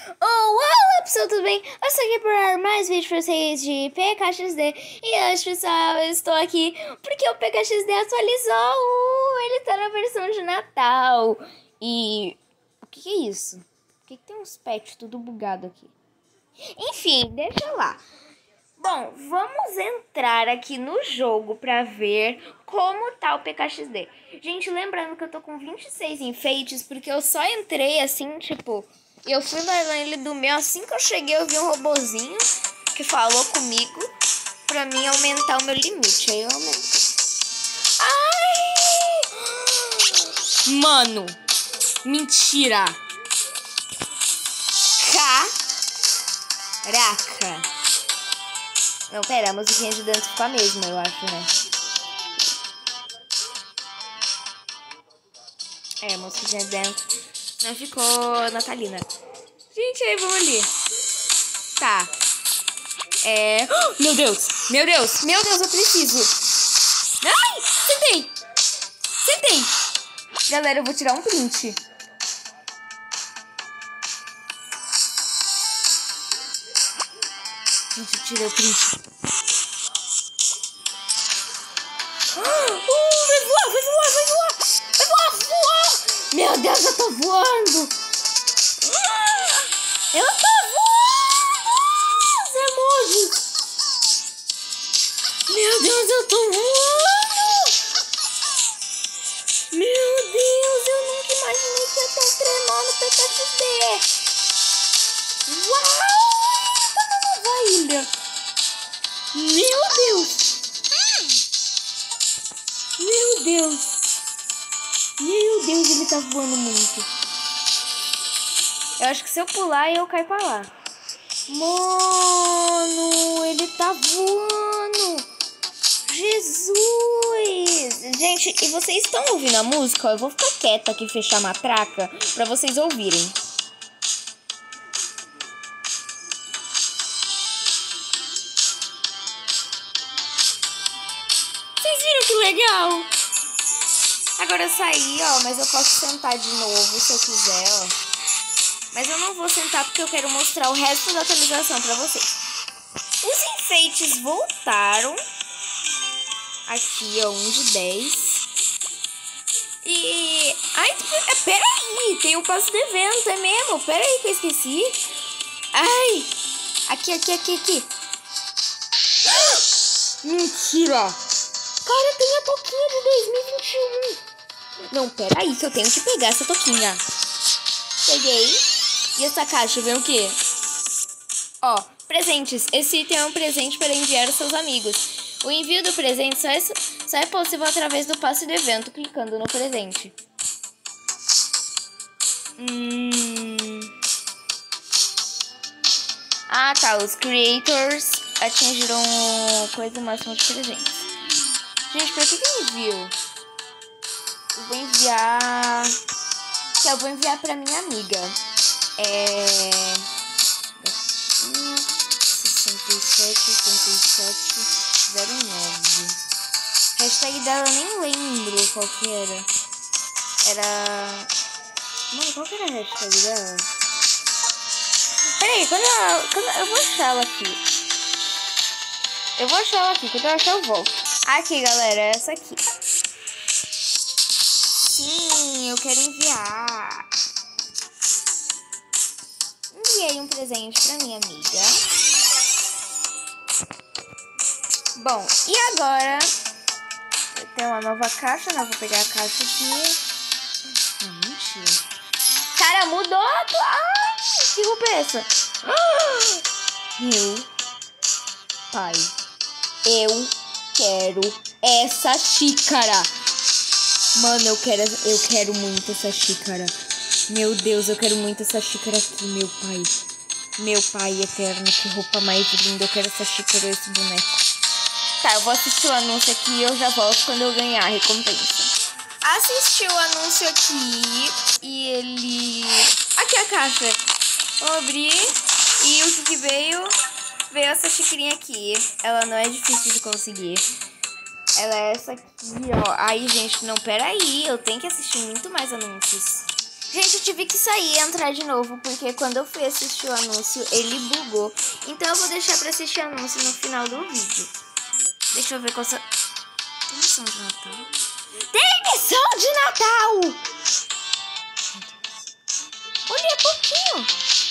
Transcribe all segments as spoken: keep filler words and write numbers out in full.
Oh, olá pessoal, tudo bem? Eu estou aqui para mais vídeo para vocês de P K X D. E hoje, pessoal, eu estou aqui porque o P K X D atualizou. Uh, ele tá na versão de Natal. E o que, que é isso? Por que, que tem uns pets tudo bugado aqui? Enfim, deixa lá. Bom, vamos entrar aqui no jogo pra ver como tá o P K X D. Gente, lembrando que eu tô com vinte e seis enfeites, porque eu só entrei assim, tipo... Eu fui na ele do meu, assim que eu cheguei eu vi um robozinho que falou comigo pra mim aumentar o meu limite. Aí eu aumentei. Ai! Mano, mentira! Caraca! Não, pera, a musiquinha de dentro ficou a mesma, eu acho, né? É, a musiquinha de dentro não ficou natalina. Gente, aí, vamos ali. Tá. É... Oh, meu Deus! Meu Deus! Meu Deus, eu preciso! Ai! Sentei! Sentei! Galera, eu vou tirar um print. Gente, eu tirei o print. Uh, vai voar, vai voar, vai voar! Vai voar, voar! Meu Deus, eu tô voando! Eu tô voando! Os emojis! Meu Deus, eu tô voando! Meu Deus, eu nunca imaginei que ia ter um trenó no P K X D! Uau! Tá na nova ilha! Meu Deus! Meu Deus! Meu Deus, ele tá voando muito. Eu acho que se eu pular, eu caio pra lá. Mano, ele tá voando. Jesus! Gente, e vocês estão ouvindo a música? Eu vou ficar quieta aqui, fechar a matraca, pra vocês ouvirem. Vocês viram que legal? Agora eu saí, ó, mas eu posso sentar de novo se eu quiser, ó. Mas eu não vou sentar porque eu quero mostrar o resto da atualização pra vocês. Os enfeites voltaram. Aqui, ó, um de dez. E... Ai, peraí, tem o passo de evento, é mesmo? Peraí que eu esqueci. Ai, aqui, aqui, aqui, aqui. Mentira! Cara, tem a toquinha de dois mil e vinte e um. Não, peraí que eu tenho que pegar essa toquinha. Peguei. E essa caixa vem o quê? Ó, presentes. Esse item é um presente para enviar aos seus amigos. O envio do presente só é, só é possível através do passe do evento, clicando no presente. Hum... Ah, tá. Os creators atingiram coisa máxima de presentes. Gente, pra que que envio? Eu vou enviar... Que eu vou enviar pra minha amiga. É... sessenta e sete, oitenta e sete, zero nove. Hashtag dela eu nem lembro qual que era. Era... Mano, qual que era a hashtag dela? Peraí, quando eu, quando eu vou achar ela aqui. Eu vou achar ela aqui, quando eu achar eu volto. Aqui, galera, essa aqui. Sim, eu quero enviar. Enviei um presente pra minha amiga. Bom, e agora eu tenho uma nova caixa, né? Vou pegar a caixa aqui. Não, mentira. Cara, mudou a tua... Ai, que roupa é essa? Meu pai, eu quero essa xícara. Mano, eu quero, eu quero muito essa xícara. Meu Deus, eu quero muito essa xícara aqui, meu pai. Meu pai eterno, que roupa mais linda. Eu quero essa xícara e esse boneco. Tá, eu vou assistir o anúncio aqui e eu já volto quando eu ganhar a recompensa. Assisti o anúncio aqui e ele... Aqui a caixa. Vou abrir e o que, que veio? Veio essa xicrinha aqui. Ela não é difícil de conseguir. Ela é essa aqui, ó. Aí, gente, não, peraí. Eu tenho que assistir muito mais anúncios. Gente, eu tive que sair e entrar de novo, porque quando eu fui assistir o anúncio, ele bugou. Então eu vou deixar pra assistir o anúncio no final do vídeo. Deixa eu ver qual... Tem missão de Natal? Tem missão de Natal! Olha, é pouquinho.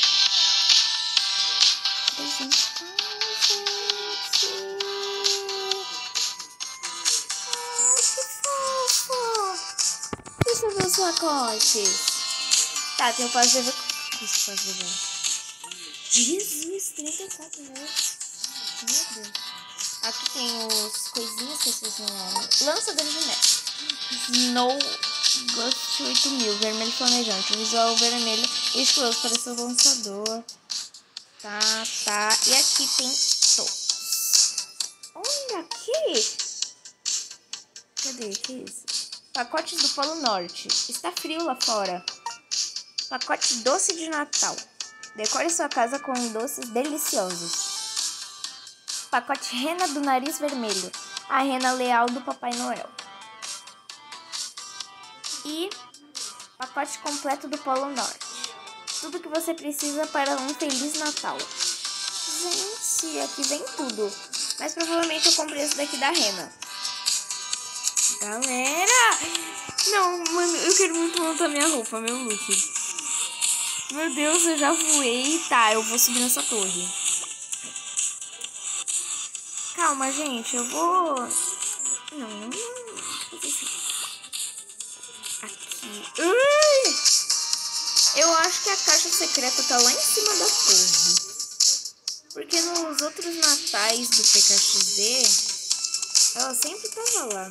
Deixa eu ver os pacotes. Tá, tem o pós-V. Isso, pós-V. Jesus, trinta e quatro reais. Meu Deus. Aqui tem os coisinhas que vocês falaram. Lançador de neve. Snow Ghost oito mil. Vermelho flamejante. Visual vermelho. Estiloso para seu lançador. Tá, tá. E aqui tem todos. Olha aqui. Cadê? Que é isso? Pacotes do Polo Norte. Está frio lá fora. Pacote doce de Natal. Decore sua casa com doces deliciosos. Pacote Rena do Nariz Vermelho. A rena leal do Papai Noel. E pacote completo do Polo Norte. Tudo que você precisa para um Feliz Natal. Gente, aqui vem tudo. Mas provavelmente eu comprei esse daqui da rena. Galera! Não, mano, eu quero muito montar minha roupa, meu look. Meu Deus, eu já voei. Tá, eu vou subir nessa torre. Calma, gente, eu vou... Não, não, não. Aqui. Ui! Eu acho que a caixa secreta tá lá em cima da torre. Porque nos outros natais do P K X D, ela sempre tava lá.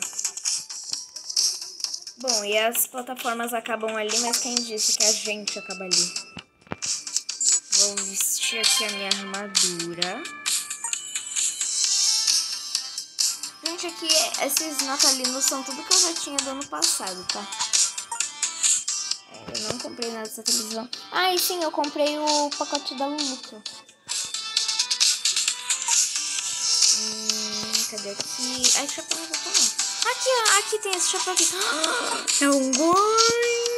Bom, e as plataformas acabam ali, mas quem disse que a gente acaba ali? Vou vestir aqui a minha armadura. Gente, aqui esses natalinos são tudo que eu já tinha do ano passado, tá? É, eu não comprei nada dessa televisão. Ah, e sim, eu comprei o pacote da Luluca. Hum, cadê aqui? Ai, chapéu não vou falar. Aqui, ó, aqui tem esse chapéu aqui. É um gorro.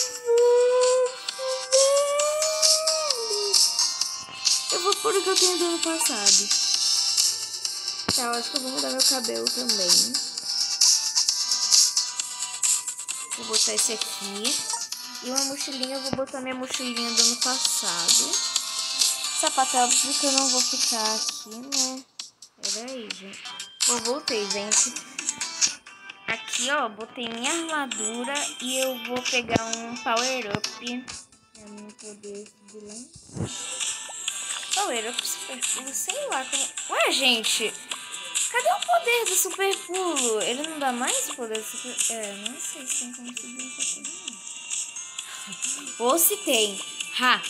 Eu vou pôr o que eu tenho do ano passado. Tá, eu acho que eu vou mudar meu cabelo também. Vou botar esse aqui. E uma mochilinha, eu vou botar minha mochilinha do ano passado. Sapato, é óbvio que eu não vou ficar aqui, né? Pera aí, gente. Eu voltei, gente. Aqui, ó, botei minha armadura e eu vou pegar um power up. É meu poder de lança. Power up super pulo, sei lá como... Ué, gente, cadê o poder do super pulo? Ele não dá mais o poder do super... É, não sei se tem como subir essa coisa, não. Ou se tem. Ha!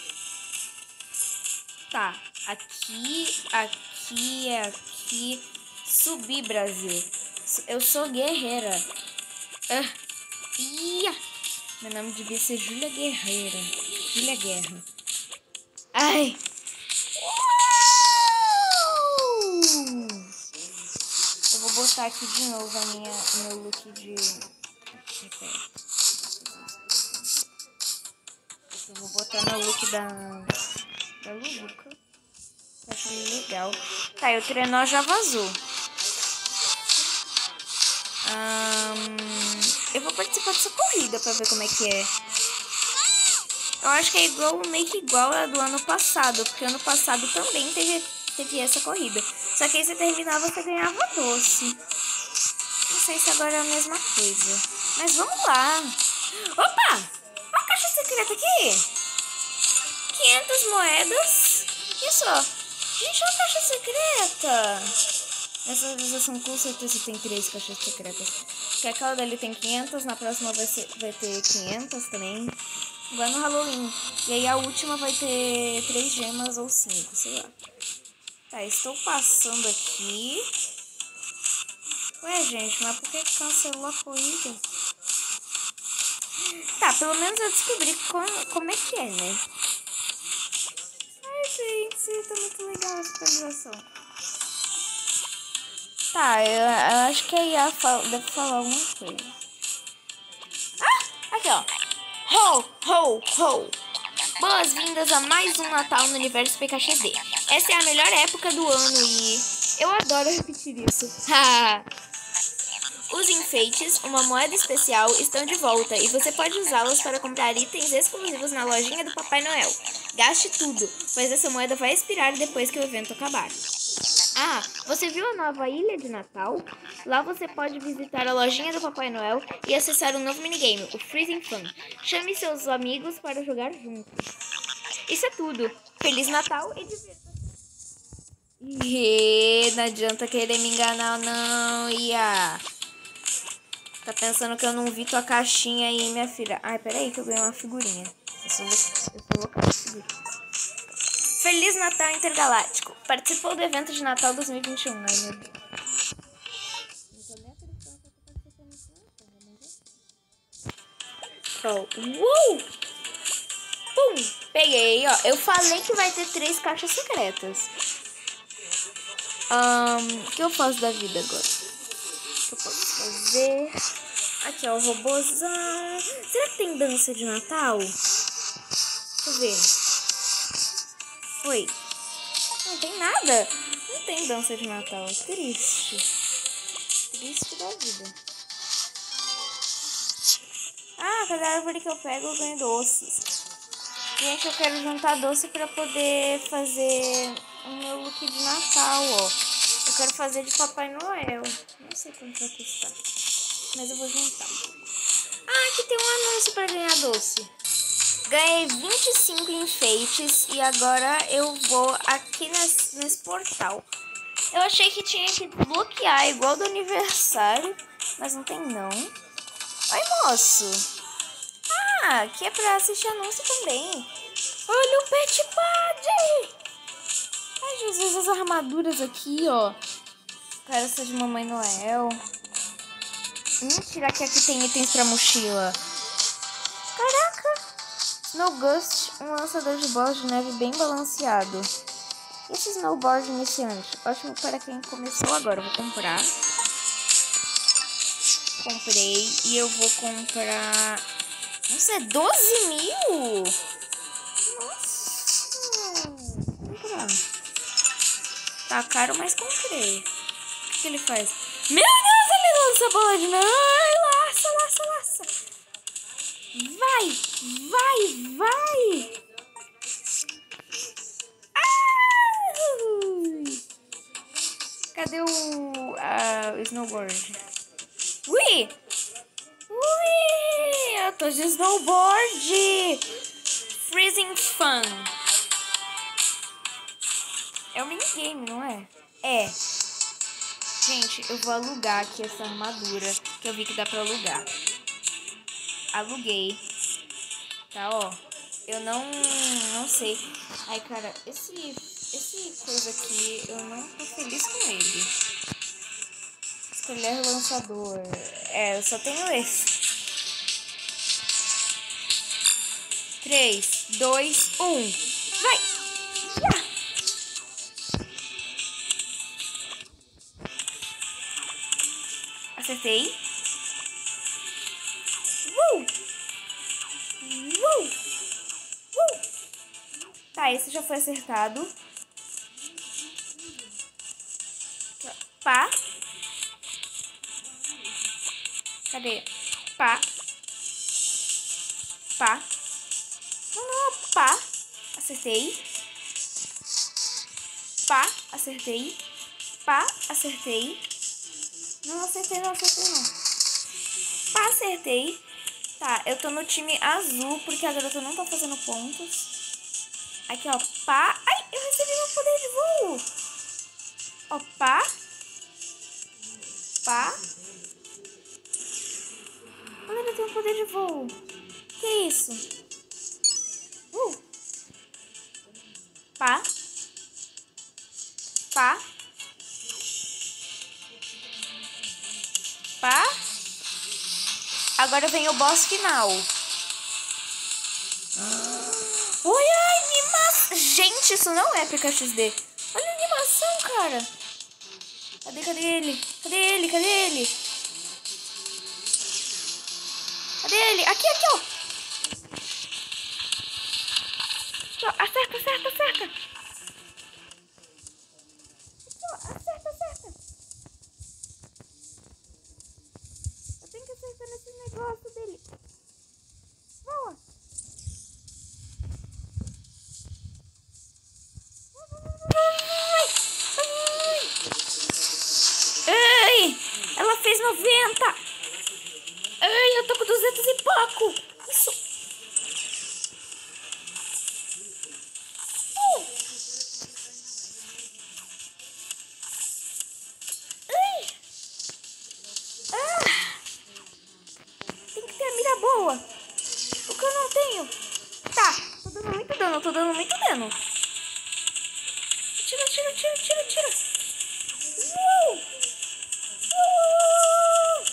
Tá, aqui, aqui, aqui. Subir, Brasil. Eu sou guerreira. Ah, ia. Meu nome devia ser Júlia Guerreira. Júlia Guerra. Ai. Eu vou botar aqui de novo a minha, meu look de... Eu vou botar meu look da... Da Luluca. Eu acho legal. Tá, e o trenó já vazou. Um, eu vou participar dessa corrida pra ver como é que é. Eu acho que é igual, meio que igual a do ano passado, porque ano passado também teve, teve essa corrida. Só que aí você terminava, você ganhava doce. Não sei se agora é a mesma coisa. Mas vamos lá. Opa! Olha a caixa secreta aqui. quinhentas moedas. Isso, ó. Gente, olha a caixa secreta. Nessa atualização com certeza tem três caixas secretas. Porque aquela dali tem quinhentas, na próxima vai, ser, vai ter quinhentas também. Igual no Halloween. E aí a última vai ter três gemas ou cinco, sei lá. Tá, estou passando aqui. Ué, gente, mas por que cancelou a corrida? Tá, pelo menos eu descobri como, como é que é, né? Ai, gente, tá muito legal essa atualização. Tá, eu, eu acho que a I A fala, deve falar alguma coisa. Ah, aqui, ó. Ho, ho, ho! Boas-vindas a mais um Natal no universo P K X D. Essa é a melhor época do ano e eu adoro repetir isso. Os enfeites, uma moeda especial, estão de volta e você pode usá-los para comprar itens exclusivos na lojinha do Papai Noel. Gaste tudo, pois essa moeda vai expirar depois que o evento acabar. Ah, você viu a nova Ilha de Natal? Lá você pode visitar a lojinha do Papai Noel e acessar um novo minigame, o Freezing Fun. Chame seus amigos para jogar juntos. Isso é tudo. Feliz Natal e divirta-se. Ih, não adianta querer me enganar não, Ia. Tá pensando que eu não vi tua caixinha aí, minha filha? Ai, peraí que eu ganhei uma figurinha. Eu sou, eu sou louca de figurinha. Feliz Natal Intergaláctico. Participou do evento de Natal dois mil e vinte e um. Ai, meu Deus. Oh. Uh! Pum! Peguei, ó. Eu falei que vai ter três caixas secretas. Um, o que eu faço da vida agora? O que eu posso fazer? Aqui, ó, o robôzão. Será que tem dança de Natal? Deixa eu ver. Oi. Não tem nada. Não tem dança de Natal. Triste. Triste da vida. Ah, cada árvore que eu pego eu ganho doces. Gente, eu quero juntar doce pra poder fazer o meu look de Natal, ó. Eu quero fazer de Papai Noel. Não sei quanto vai custar, mas eu vou juntar. Ah, aqui tem um anúncio pra ganhar doce. Ganhei vinte e cinco enfeites e agora eu vou aqui nesse, nesse portal. Eu achei que tinha que bloquear igual do aniversário, mas não tem não. Oi, moço. Ah, aqui é pra assistir anúncio também. Olha o Pet Party. Ai, Jesus, as armaduras aqui, ó. Parece de Mamãe Noel. Mentira que aqui tem itens pra mochila. Caraca. Snow Gust, um lançador de bolas de neve bem balanceado. Esse snowboard iniciante, ótimo para quem começou agora. Eu vou comprar. Comprei e eu vou comprar... Nossa, é doze mil? Nossa. Vou comprar. Tá caro, mas comprei. O que, que ele faz? Meu Deus, ele lança a bola de neve. Ai, laça, laça, laça. Vai, vai, vai. Ai. Cadê o, a, o snowboard? Ui! Ui! Eu tô de snowboard! Freezing Fun. É um minigame, não é? É. Gente, eu vou alugar aqui essa armadura, que eu vi que dá pra alugar. Aluguei. Tá, ó. Eu não, não sei. Ai, cara, esse, esse coisa aqui, eu não tô feliz com ele. Escolher lançador. É, eu só tenho esse. três, dois, um. Vai! Yeah! Acertei. Uh! Uh! Uh! Tá, esse já foi acertado. Pá. Cadê? Pá. Pá. Não, não, pá. Acertei. Pá. Acertei. Pá. Acertei. Não acertei, não acertei, não. Pá, acertei. Tá, eu tô no time azul, porque a garota não tá fazendo pontos. Aqui, ó, pá. Ai, eu recebi meu poder de voo. Ó, pá. Pá. Olha, eu tenho um poder de voo. Que isso? Uh. Pá. Pá. Pá. Agora vem o boss final. Olha a animação. Gente, isso não é P K X D. Olha a animação, cara. Cadê, cadê ele? Cadê ele? Cadê ele? Cadê ele? Aqui, aqui, ó. Só, acerta, acerta, acerta. Só, acerta, acerta. Eu tenho que acertar nesse negócio dele. Boa. Ai, ela fez noventa. Ai, eu tô com duzentos e pouco. Isso. Uh. Ai. Ah. Tem que ter a mira boa. O que eu não tenho. Tá, tô dando muito dano, tô dando muito dano. Tira, tira, tira, tira, tira. Uh. Uh.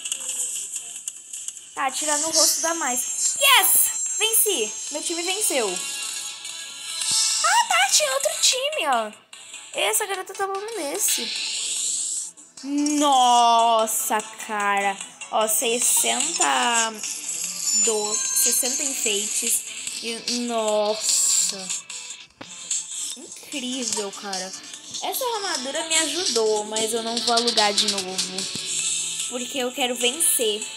Tá, atirar no rosto dá mais. Yes! Venci! Meu time venceu. Ah, tá, tinha outro time, ó. Essa garota tá falando nesse. Nossa, cara. Ó, sessenta... Do... sessenta enfeites. E... Nossa. Incrível, cara. Essa armadura me ajudou, mas eu não vou alugar de novo. Porque eu quero vencer.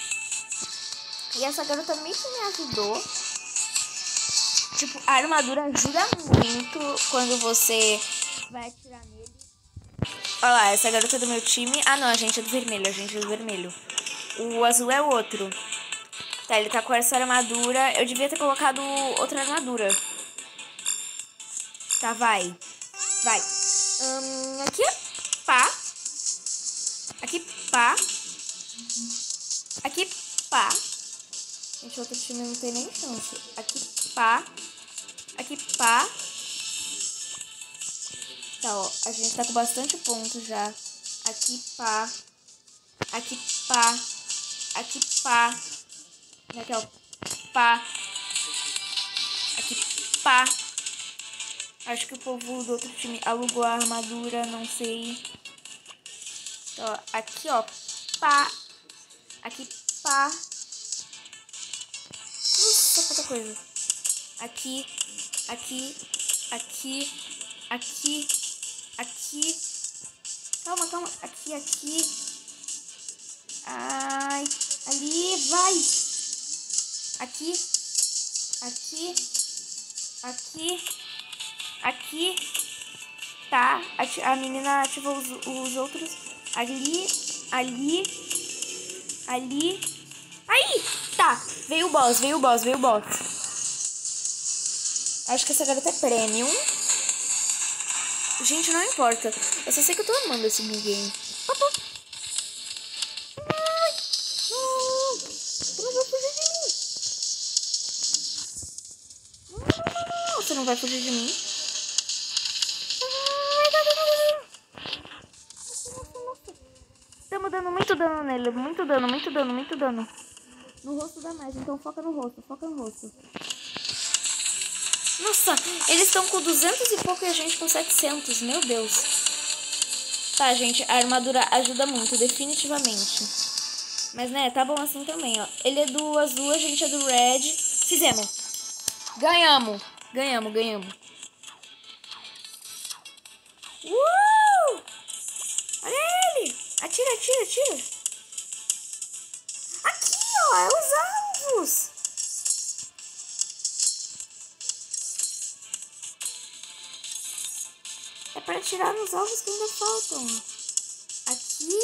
E essa garota meio que me ajudou. Tipo, a armadura ajuda muito quando você vai atirar nele. Olha lá, essa garota é do meu time. Ah, não, a gente é do vermelho, a gente é do vermelho. O azul é o outro. Tá, ele tá com essa armadura. Eu devia ter colocado outra armadura. Tá, vai. Vai. Hum, aqui, pá. Aqui, pá. Aqui, pá. Gente, outro time não tem nem chance. Aqui, pá. Aqui, pá. Tá, ó. A gente tá com bastante ponto já. Aqui, pá. Aqui, pá. Aqui, pá. Aqui, ó. Pá. Aqui, pá. Acho que o povo do outro time alugou a armadura, não sei. Ó, aqui, ó. Pá. Aqui, pá. Nossa, quanta coisa. Aqui, aqui, aqui, aqui, aqui. Calma, calma. Aqui, aqui. Ai, ali, vai. Aqui, aqui, aqui, aqui. Tá, a menina ativou os, os outros. Ali, ali, ali. Aí, tá. Veio o boss, veio o boss, veio o boss. Acho que essa garota é premium. Gente, não importa. Eu só sei que eu tô amando esse minigame. Opa. Ai, não. Você não vai fugir de mim. Não, não, não, não. Você não vai fugir de mim. Ai, não, não, não. Nossa, nossa. Estamos dando muito dano nele. Muito dano, muito dano, muito dano. No rosto dá mais, então foca no rosto, foca no rosto. Nossa, eles estão com duzentos e pouco e a gente com setecentos, meu Deus. Tá, gente, a armadura ajuda muito, definitivamente. Mas, né, tá bom assim também, ó. Ele é do azul, a gente é do red. Fizemos. Ganhamos. Ganhamos, ganhamos. Uh! Olha ele. Atira, atira, atira. Aqui, ó, é os alvos. É para tirar nos alvos que ainda faltam. Aqui.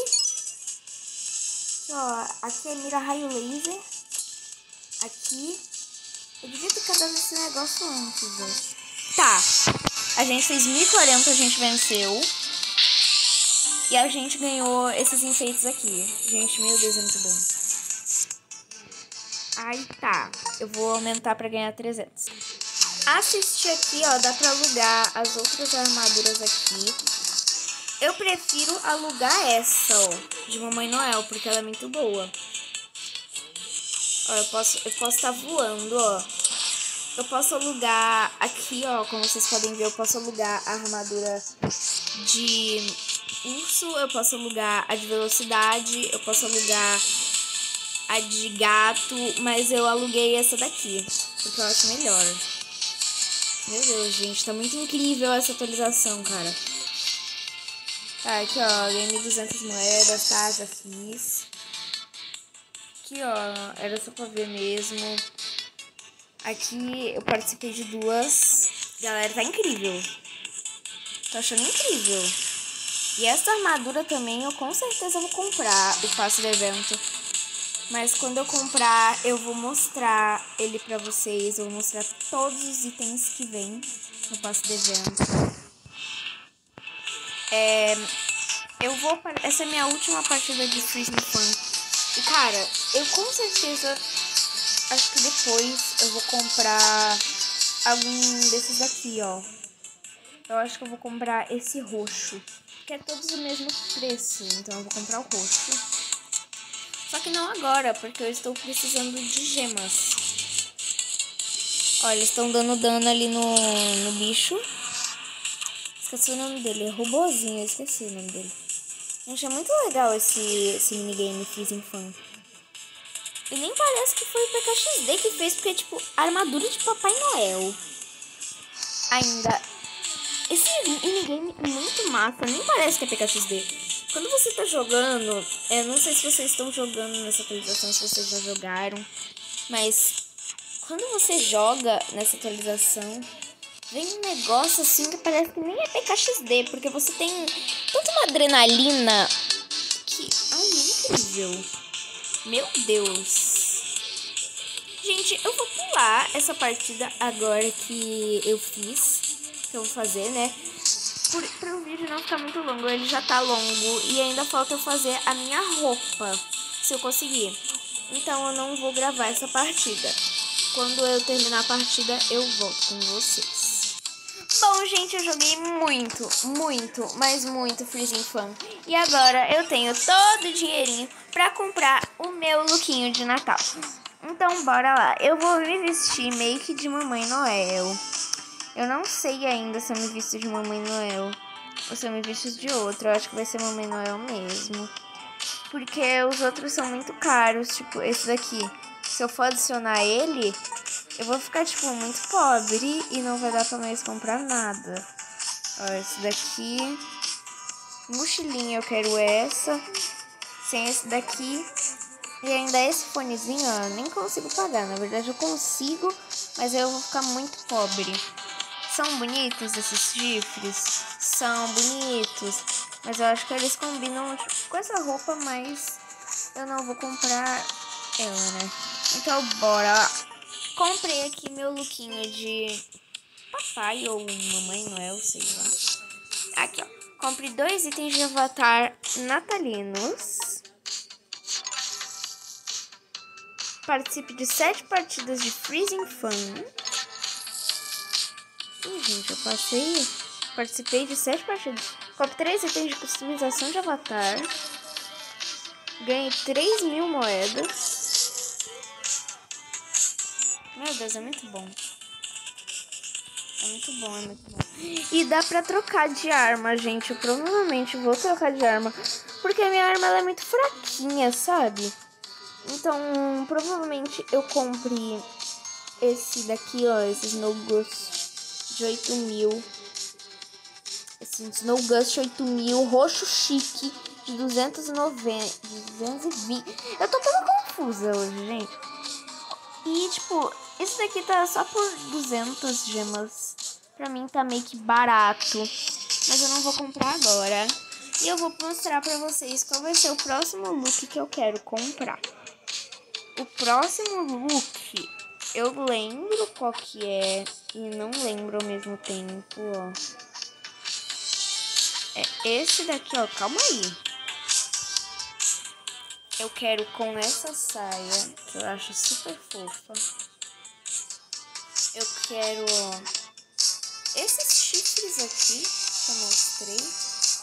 Ó, aqui é mira raio laser. Aqui. Eu devia ter cadado esse negócio antes, ó. Tá. A gente fez mil e quarenta, a gente venceu. E a gente ganhou esses enfeites aqui. Gente, meu Deus, é muito bom. Aí tá. Eu vou aumentar pra ganhar trezentos. Assistir aqui, ó, dá pra alugar as outras armaduras aqui. Eu prefiro alugar essa, ó, de Mamãe Noel, porque ela é muito boa. Ó, eu posso eu posso estar voando, ó. Eu posso alugar aqui, ó, como vocês podem ver, eu posso alugar a armadura de urso, eu posso alugar a de velocidade, eu posso alugar a de gato, mas eu aluguei essa daqui, porque eu acho melhor. Meu Deus, gente, tá muito incrível essa atualização, cara. Tá, aqui, ó, ganhei mil e duzentas moedas, tá, já fiz. Aqui, ó, era só pra ver mesmo. Aqui eu participei de duas. Galera, tá incrível. Tô achando incrível. E essa armadura também eu com certeza vou comprar, o passe do evento. Mas quando eu comprar, eu vou mostrar ele pra vocês. Eu vou mostrar todos os itens que vem no passe do evento. É, eu vou... Essa é a minha última partida de Freezing Fun. E, cara, eu com certeza... Acho que depois eu vou comprar algum desses daqui, ó. Eu acho que eu vou comprar esse roxo. Que é todos o mesmo preço. Então eu vou comprar o roxo. Só que não agora, porque eu estou precisando de gemas. Olha, eles estão dando dano ali no, no bicho. Esqueci o nome dele, é Robozinho, eu esqueci o nome dele. Gente, é muito legal esse, esse minigame Freezing Fun. E nem parece que foi o P K X D que fez, porque é tipo armadura de Papai Noel. Ainda, esse minigame é muito massa, nem parece que é P K X D. Quando você tá jogando, eu não sei se vocês estão jogando nessa atualização, se vocês já jogaram, mas quando você joga nessa atualização, vem um negócio assim que parece que nem é P K X D, porque você tem tanta uma adrenalina que... Ai, é incrível. Meu Deus. Gente, eu vou pular essa partida agora que eu fiz, que eu vou fazer, né? Para o vídeo não ficar muito longo, ele já tá longo e ainda falta eu fazer a minha roupa, se eu conseguir. Então eu não vou gravar essa partida. Quando eu terminar a partida, eu volto com vocês. Bom, gente, eu joguei muito, muito, mas muito Freezing Fun. E agora eu tenho todo o dinheirinho pra comprar o meu lookinho de Natal. Então, bora lá. Eu vou me vestir meio que de Mamãe Noel. Eu não sei ainda se eu me visto de Mamãe Noel ou se eu me visto de outro. Eu acho que vai ser Mamãe Noel mesmo. Porque os outros são muito caros, tipo esse daqui. Se eu for adicionar ele, eu vou ficar, tipo, muito pobre e não vai dar pra mais comprar nada. Ó, esse daqui. Mochilinha, eu quero essa. Sem esse daqui. E ainda esse fonezinho, ó, eu nem consigo pagar. Na verdade, eu consigo, mas eu vou ficar muito pobre. São bonitos esses chifres? São bonitos. Mas eu acho que eles combinam tipo, com essa roupa, mas eu não vou comprar ela, né? Então, bora lá. Comprei aqui meu lookinho de papai ou Mamãe Noel, sei lá. Aqui, ó. Comprei dois itens de avatar natalinos. Participe de sete partidas de Freezing Fun. Ih, gente, eu passei... Participei de sete partidas. Compre três itens de customização de avatar. Ganhei três mil moedas. Meu Deus, é muito bom. É muito bom, é muito bom. E dá pra trocar de arma, gente. Eu provavelmente vou trocar de arma. Porque a minha arma ela é muito fraquinha, sabe? Então, provavelmente eu compre esse daqui, ó. Esse Snow Ghost de oito mil. Esse Snow Ghost oito mil. Roxo chique de duzentos e noventa. duzentos e vinte. Eu tô toda confusa hoje, gente. E, tipo, esse daqui tá só por duzentas gemas. Pra mim tá meio que barato. Mas eu não vou comprar agora. E eu vou mostrar pra vocês qual vai ser o próximo look que eu quero comprar. O próximo look, eu lembro qual que é e não lembro ao mesmo tempo, ó. É esse daqui, ó. Calma aí. Eu quero com essa saia, que eu acho super fofa. Eu quero, ó, esses chifres aqui que eu mostrei.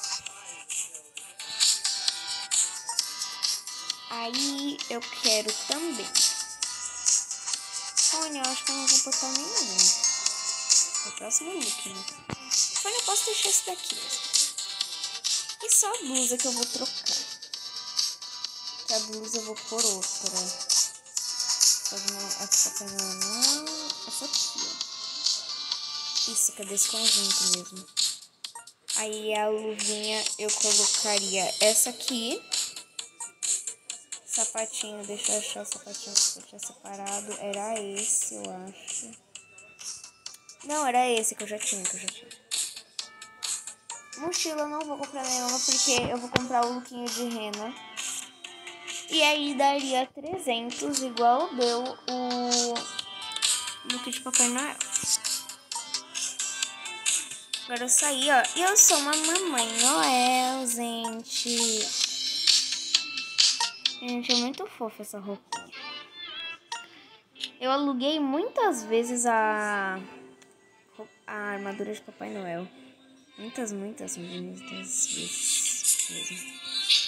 Aí eu quero também. Fone, eu acho que eu não vou botar nenhum. É o próximo look, né? Fone, eu posso deixar esse daqui mesmo. E só a blusa que eu vou trocar. Que a blusa eu vou por outra. Essa aqui não, essa aqui, ó. Isso, cadê esse conjunto mesmo? Aí a luvinha eu colocaria essa aqui. Sapatinho, deixa eu achar o sapatinho que eu tinha separado. Era esse, eu acho. Não, era esse que eu já tinha, que eu já tinha. Mochila eu não vou comprar nenhuma, porque eu vou comprar o lookinho de rena. E aí daria trezentos, igual deu o look de Papai Noel. Agora eu saí, ó. E eu sou uma Mamãe Noel, gente. Gente, é muito fofa essa roupinha. Eu aluguei muitas vezes a, a armadura de Papai Noel. Muitas, muitas, muitas vezes mesmo.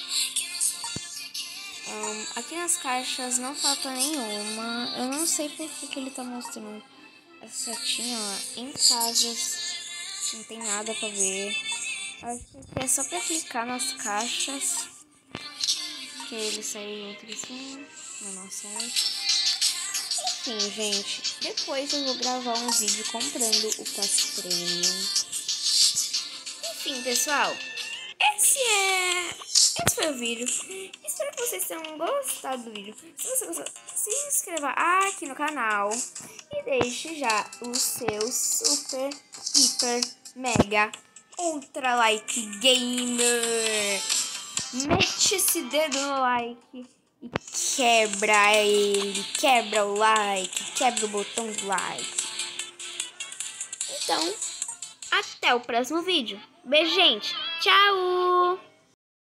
Um, aqui nas caixas não falta nenhuma. Eu não sei por que, que ele tá mostrando essa setinha, ó. Em casas não tem nada pra ver. Acho que é só pra clicar nas caixas que ele saiu outro assim na nossa arte. Enfim, gente, depois eu vou gravar um vídeo comprando o passe premium. Enfim, pessoal, esse é esse foi o vídeo. Espero que vocês tenham gostado do vídeo. Se você gostou, se inscreva aqui no canal e deixe já o seu super, hiper, mega, ultra like gamer. Mete esse dedo no like e quebra ele, quebra o like, quebra o botão do like. Então, até o próximo vídeo. Beijo, gente. Tchau!